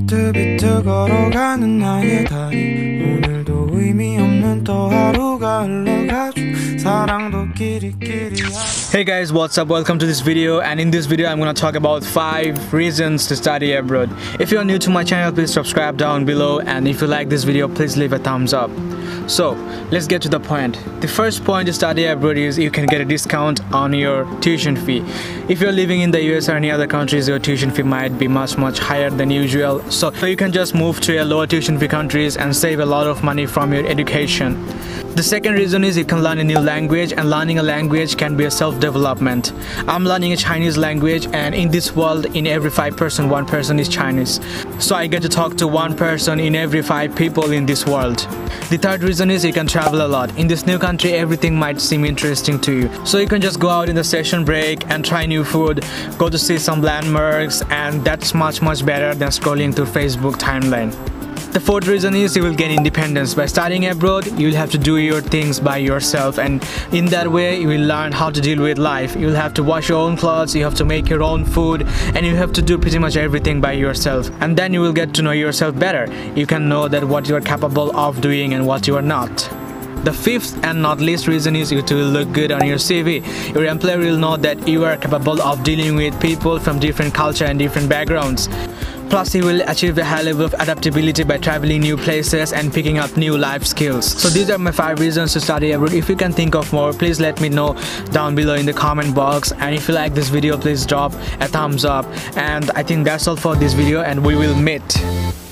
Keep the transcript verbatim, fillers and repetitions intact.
비트비트 걸어가는 나의 다리 오늘도 의미 없는 또 하루가 흘러가죠 사랑도 끼리끼리. Hey guys, what's up? Welcome to this video, and in this video I'm gonna talk about five reasons to study abroad. If you're new to my channel, please subscribe down below, and if you like this video, please leave a thumbs up. So let's get to the point. The first point to study abroad is you can get a discount on your tuition fee. If you're living in the U S or any other countries, your tuition fee might be much much higher than usual, so you can just move to a lower tuition fee countries and save a lot of money from your education. The second reason is you can learn a new language, and learning a language can be a self-development. I'm learning a Chinese language, and in this world, in every five person, one person is Chinese. So I get to talk to one person in every five people in this world. The third reason is you can travel a lot. In this new country, everything might seem interesting to you. So you can just go out in the session break and try new food, go to see some landmarks, and that's much much better than scrolling through Facebook timeline. The fourth reason is you will gain independence. By studying abroad, you will have to do your things by yourself, and in that way you will learn how to deal with life. You will have to wash your own clothes, you have to make your own food, and you have to do pretty much everything by yourself. And then you will get to know yourself better. You can know that what you are capable of doing and what you are not. The fifth and not least reason is it will look good on your C V. Your employer will know that you are capable of dealing with people from different culture and different backgrounds. Plus, you will achieve a high level of adaptability by traveling new places and picking up new life skills. So these are my five reasons to study abroad. If you can think of more, please let me know down below in the comment box. And if you like this video, please drop a thumbs up. And I think that's all for this video, and we will meet.